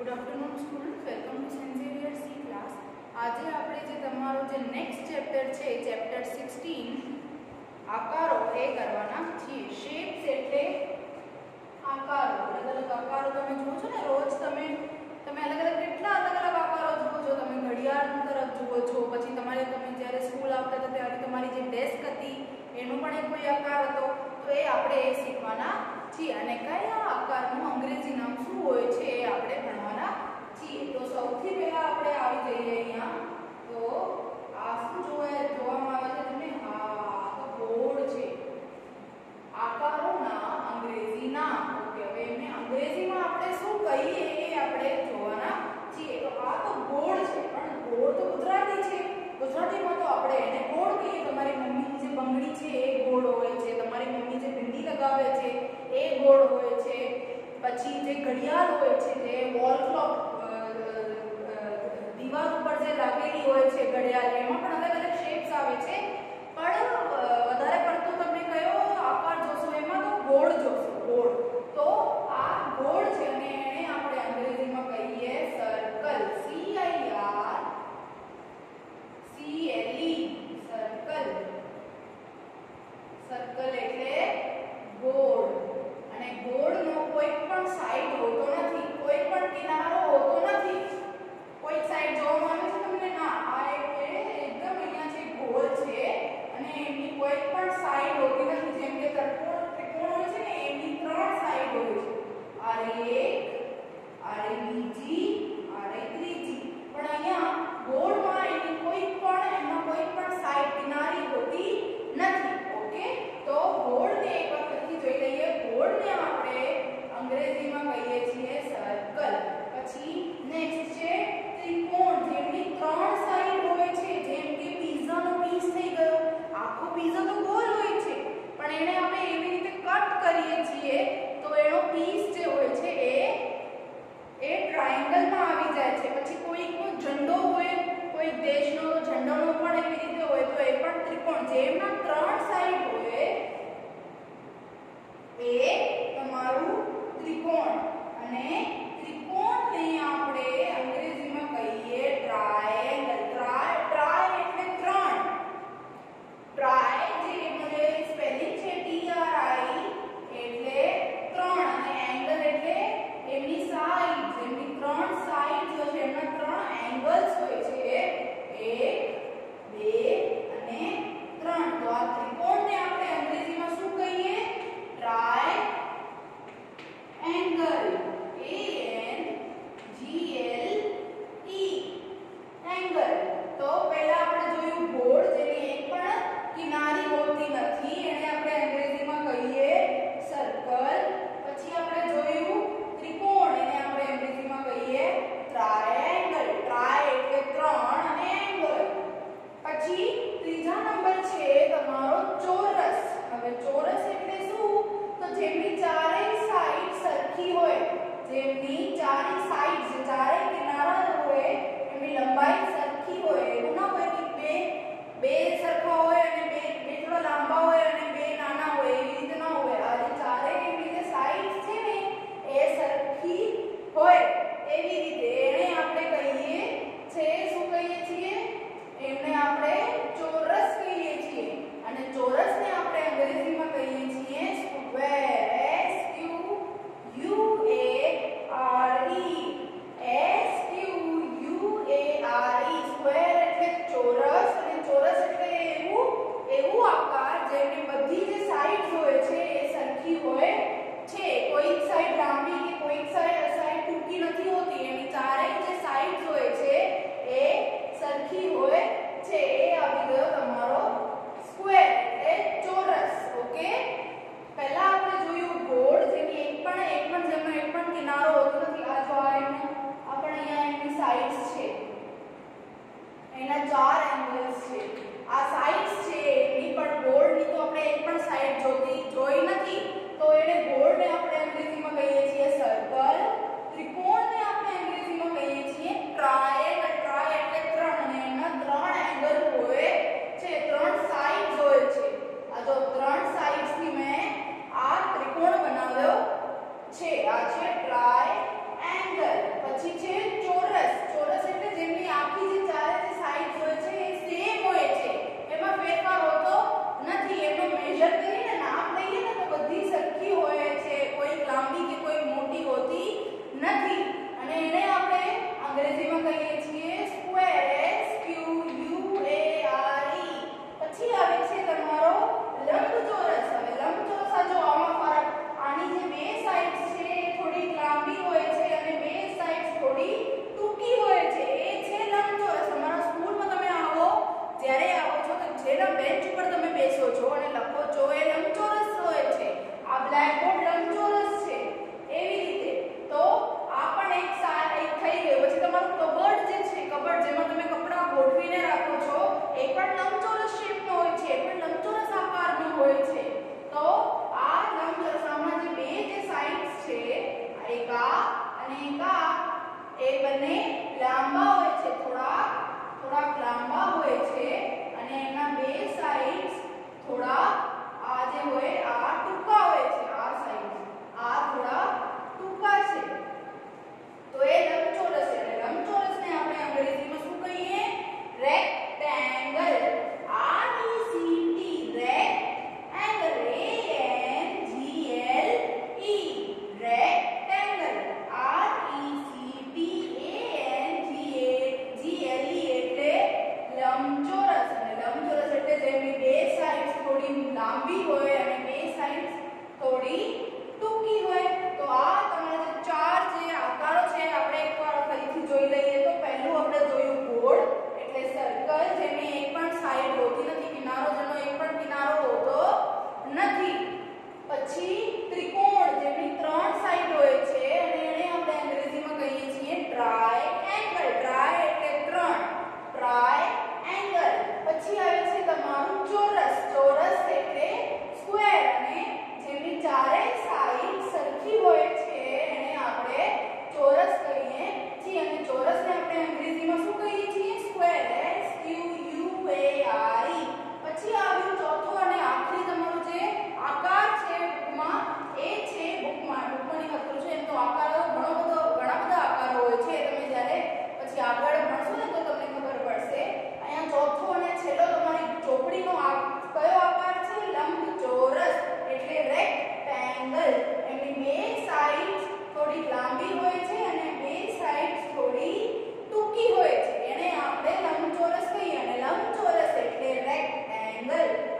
Good afternoon students, welcome to saint Xavier C class. आज આપણે જે તમારો જે નેક્સ્ટ ચેપ્ટર છે ચેપ્ટર 16 આકારો એ કરવાના છીએ। શેપ્સ એટલે આકારો, અલગ અલગ આકારો તમે જુઓ છો ને રોજ તમે અલગ અલગ કેટલા અલગ અલગ આકારો જુઓ છો। તમે ઘડિયાળ તરફ જુઓ છો, પછી તમે જ્યારે સ્કૂલ આવતા હતા ત્યારે તમારી જે ડેસ્ક હતી એનો પણ એક કોઈ આકાર હતો, તો એ આપણે એ શીખવાના છીએ। અને કયા આકારનું અંગ્રેજી નામ શું હોય છે એ આપણે ભણવાના છીએ। તો સૌથી પહેલા આપણે આવી જઈએ અહીંયા, તો આ શું જોવામાં આવે છે તમને? આ તો બોર્ડ છે, આકારોના અંગ્રેજી નામ। ઓકે, હવે એમને અંગ્રેજીમાં આપણે શું કહીએ એ આપણે જોવાના છીએ। તો આ તો બોર્ડ છે, પણ બોર્ડ તો ગુજરાતી છે, ગુજરાતીમાં તો આપણે એને ગોળ કહીએ। તમારી મમ્મીની જે બંગડી છે એ ગોળ હોય છે, તમારી મમ્મી જે બિંદી લગાવે છે એ ગોળ હોય છે, પછી જે ઘડિયાળ હોય છે, જે વોલ ક્લોક દીવાલ ઉપર જે લાગેલી હોય છે ઘડિયાળ, એમાં પણ અલગ અલગ શેપ્સ આવે છે, પણ વધારે પડતો તમે કયો આકાર જોશો એમાં તો ગોળ જોશો, ગોળ। તો આ ગોળ છે અને એને આપણે અંગ્રેજીમાં કહીએ સર્કલ, CIRCLE, સર્કલ। સર્કલ એટલે ગોળ, અને ગોળનો કોઈ પણ સાઈડ હોતો નથી, કોઈ પણ કિનારો હોતો નથી। કોઈ સાઈડ જોવામાં આવે છે તમને? ના, આ એકદમ અહીંયા છે ગોળ છે અને એની કોઈ પણ સાઈડ હોતી નથી। જેમ કે ત્રિકોણ હોય છે ને, એની ત્રણ સાઈડ હોય છે, આરે એક, આરે બીજી, આરે ત્રીજી, પણ અહીંયા ગોળમાં એની કોઈ પણ સાઈડ કિનારી હોતી નથી। ઓકે, તો ગોળને એક વખતથી જોઈ લઈએ। ગોળને આપણે અંગ્રેજીમાં કહીએ છીએ સર્કલ। પછી નેક્સ્ટ છે ત્રિકોણ, જેમની ત્રણ સાઈડ હોય છે, જેમ કે પિઝાનો પીસ થઈ ગયો, આખો પિઝા તો ગોળ હોય છે, પણ એને આપણે એવી રીતે કટ કરીએ છીએ તો એનો પીસ જે હોય છે એ ટ્રાયેંગલમાં આવી જાય છે। પછી કોઈનો ઝંડો હોય, કોઈ દેશનો ઝંડોનો પણ એવી રીતે હોય, તો એ પણ ત્રિકોણ, જેમના ત્રણ સાઈડ હોય એ તમારું ત્રિકોણ। અને ત્રિકોણને આપણે અંગ્રેજીમાં કહીએ ટ્રાયેંગલ। ટ્રાય એટલે ત્રણ, ટ્રાય જે મને સ્પેલિંગ છે TRI એટલે ત્રણ, અને એંગલ એટલે એમની સાઈડ, જેમની ત્રણ સાઈડ જો છે એમના ત્રણ એંગલ્સ હોય છે, 1 2 અને 3। તો આ ત્રિકોણને આપણે અંગ્રેજીમાં શું કહીએ? Triangle, ANGLE, angle. તો પહેલા આપણે જોયું ગોળ, જેની એક પણ કિનારી હોતી નથી, એને આપણે અંગ્રેજીમાં કહીએ સર્કલ। પછી આપણે જોયું ત્રિકોણ, એને આપણે અંગ્રેજીમાં કહીએ ટ્રાયેંગલ। ટ્રાય એટલે ત્રણ અને એંગલ। પછી ત્રીજા નંબર છે તમારો ચોરસ। હવે ચોરસ એટલે શું? તો જેમની ચારેય સાઈડ સરખી હોય, જેમની ચારે સાઈડ, ચારે કિનારા હોય એમની લંબાઈ સરખી હોય, એવું ના હોય કે બે સરખા હોય અને બે થોડા લાંબા હોય અને બે નાના હોય, એવી રીતે ના હોય। આ જે ચારે એમની જે સાઈડ છે ને એ સરખી હોય એવી રીતે એને આપણે કહીએ છે, શું કહીએ છીએ? એમને આપણે ચોરસ કહીએ છીએ। અને ચોરસને આપણે અંગ્રેજીમાં કહીએ છીએ સ્ક્વેર, SQUARE, SQUARE। બ્લેકબોર્ડ લંબચોરસ છે એવી રીતે. તો આ પણ એક થઈ ગયું. પછી તમારું કબર્ડ જે છે, કબર્ડ જેમાં તમે કપડાં ગોઠવીને રાખો છો, એ પણ લંબચોરસ શેપનો હોય છે, એ પણ લંબચોરસ આકારનો હોય છે. તો આ લંબચોરસ આમાં જે બે જે સાઇડ્સ છે, એક આ અને એક આ, એ બંને લાંબા હોય છે, થોડાક લાંબા હોય છે અને એના બે સાઇડ્સ થોડા આ જે હોય આ ટૂંકા હોય છે. આ સાઇડ્સ આ થોડા ટૂંકા છે. તો એ લંબચોરસ છે. લંબચોરસને આપણે અંગ્રેજીમાં શું કહીએ? Rectangle. RECT rectangle. Rectangle. RECTANGLE એટલે લંબચોરસ. અને લંબચોરસ એટલે જેની બે સાઇડ્સ થોડી લાંબી હોય અને બે સાઇડ્સ થોડી ટૂંકી હોય. તો આ તમારા જે ચાર જે આકારો છે આપણે એકવાર ફરીથી જોઈ લઈએ. તો પહેલું આપણે જોયું ગોળ એટલે સર્કલ, જેની એક પણ સાઇડ હોતી નથી, કિનારો જેનો એક પણ કિનારો હોતો નથી. પછી ત્રિકોણ જેની ત્રણ સાઇડ હોય છે અને એને આપણે અંગ્રેજીમાં કહીએ છીએ ટ્રાયએંગલ. ટ્રાય એટલે ત્રણ, ટ્રાયએંગલ. પછી આવે છે તમારું ચોરસ. ચોરસ એટલે સ્ક્વેર અને જેની ચારેય સાઇડ સરખી હોય છે એને આપણે ચોરસ કહીએ છીએ. અને ચોરસને આપણે અંગ્રેજીમાં શું કહીએ છીએ? સ્ક્વેર. SQUARE. પછી આવ્યું ચોથું અને આખરી તમારું જે આકાર છે બુકમાં, એ છે બુકમાંની વાત કરું છું. એમ તો આકારો ઘણા બધા આકારો હોય છે. તમે જ્યારે પછી આગળ ભણશો ને તો તમને ખબર પડશે. અહીંયા ચોથો અને છેલ્લો તમારી ચોપડીનો કયો આકાર છે? લંબચોરસ એટલે રેક્ટેંગલ. એની બે સાઇડ્સ થોડી લાંબી હોય છે અને બે સાઇડ્સ થોડી ટૂંકી હોય છે. એને આપણે લંબચોરસ કહીએ. અને લંબચોરસ એટલે રેક્ટેંગલ.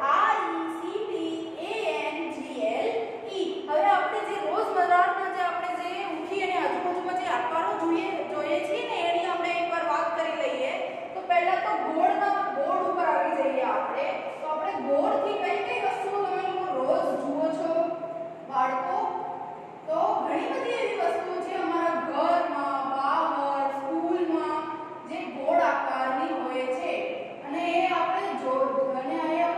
RECTANGLE. હવે આપણે જે રોજમર્રાના જે આપણે જે ઉઠી અને આજુબાજુમાં જે આકારો જોઈએ છીએ ને એની આપણે એકવાર વાત કરી લઈએ. તો પહેલા તો ગોળ ઉપર આવી જઈએ આપણે. તો આપણે ગોળથી કઈ વસ્તુઓ તમે લોકો રોજ જુઓ છો બાળકો? તો ઘણી બધી એવી વસ્તુઓ છે અમારા ઘરમાં, બહાર, સ્કૂલમાં જે ગોળ આકારની હોય છે અને એ આપણે જોઈએ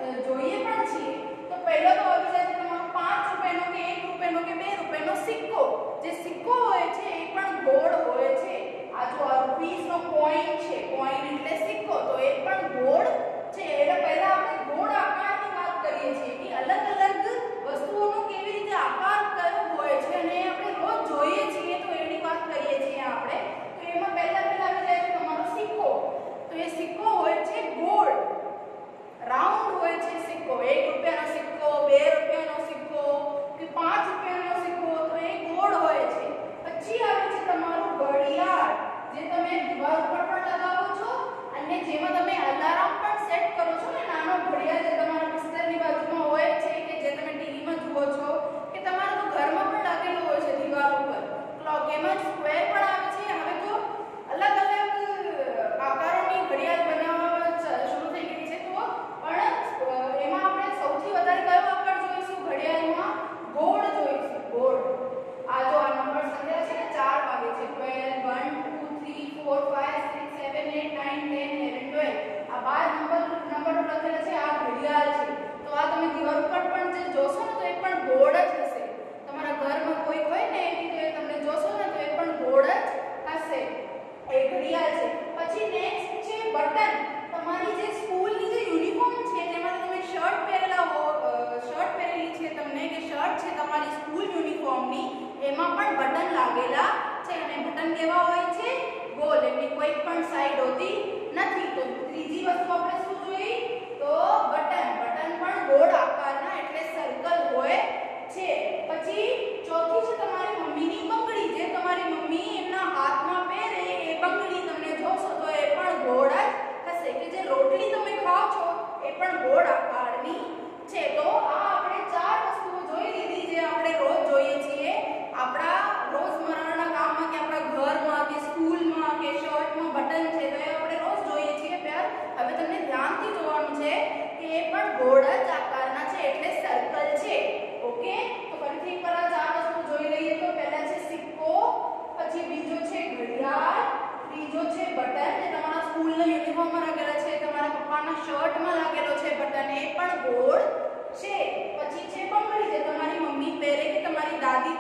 પણ છીએ. તો પહેલો તો આવી જાય છે તમારો 5 રૂપિયાનો કે 1 રૂપિયાનો કે 2 રૂપિયાનો સિક્કો. જે સિક્કો હોય છે એ પણ ગોળ હોય છે. આ જો આ રૂપીસનો કોઈન છે, કોઈન એટલે સિક્કો, તો એ પણ ગોળ છે. એટલે પહેલા આપણે ગોળ આકારની વાત કરીએ છીએ કે અલગ અલગ વસ્તુઓનો કેવી રીતે આકાર કયો હોય છે અને આપણે રોજ જોઈએ છીએ. તો એની વાત કરીએ છીએ આપણે. તો એમાં પહેલા આવી જાય છે તમારો સિક્કો. તો એ સિક્કો હોય છે ગોળ, રાઉન્ડ હોય છે સિક્કો. 1 રૂપિયાનો સિક્કો, 2 રૂપિયાનો સિક્કો કે 5 રૂપિયાનો સિક્કો, તો એ ગોળ હોય છે. પછી આવે છે તમારું ઘડિયાળ, જે તમે દિવાલ પર પણ લગાવો છો અને જેમાં તમે અલાર્મ પણ સેટ કરો છો ને. નાનો ઘડિયાળ જે તમારા બિસ્તરની બાજુમાં હોય છે કે જે તમે ટીવીમાં જુઓ છો કે તમારા તો ઘરમાં પણ લાગેલો હોય છે દિવાલ ઉપર. ક્લોક એમાં સ્ક્વેર પણ આવે છે. હવે તો અલગ અલગ આકારોની ઘડિયાળ બનાવવા શરૂ થઈ ગઈ છે. તો પણ એમાં આપણે સૌથી વધારે કયો આકાર જોઈશું ઘડિયાળમાં? ગોળ જોઈશું. ગોળ. આ જો આ નંબર સંખ્યા છે ને 4 વાગે છે. 12 1 2 3 4 5 6 7 8 9 10 11 12. આ 12 નંબર લખેલા છે. આ ઘડિયાળ છે. તો આ તમે દિવાલ ઉપર પણ જે જોશો ને તો એ પણ ગોળ જ હશે. તમારા ઘરમાં કોઈ હોય ને એની તો એ તમને જોશો ને તો એ પણ ગોળ જ હશે. એ ઘડિયાળ છે. પછી નેક્સ્ટ છે બટન. તમારી જે સ્કૂલની જે યુનિફોર્મ છે જેમાં તમે શર્ટ પહેરેલી છે તમને કે શર્ટ છે તમારી સ્કૂલ યુનિફોર્મની, એમાં પણ બટન લાગેલા છે. અને બટન કેવા હોય છે? ગોળ. એની કોઈ પણ સાઈડ હોતી નથી. તો ત્રીજી વસ્તુ આપણે શું જોઈ? તો બટન. બટન પણ ગોળ આકારના એટલે સર્કલ હોય છે. પછી ચોથી છે તમારી મમ્મીની બંગડી. જે તમારી મમ્મી એમના હાથમાં પહેરે એ બંગડી તમને જોશો તો એ પણ ગોળ જ હશે. કે જે રોટલી તમે ખાઓ છો એ પણ ગોળ આકારની છે. તો આ આપણે 4 વસ્તુઓ જોઈ લીધી જે આપણે રોજ જોઈએ છીએ આપણા રોજમર્રાના કામમાં, કે આપણા ઘરમાં કે સ્કૂલમાં કે શર્ટમાં બટન છે તો એ આપણે રોજ જોઈએ છીએ. હવે તમને ધ્યાનથી જોવાનું છે કે એ પણ ગોળ જ આકારના છે. એટલે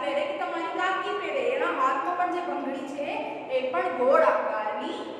પહેરે કે તમારી કાકી પહેરે. એના હાથમાં પણ જે બંગડી છે એ પણ ગોળ આકારની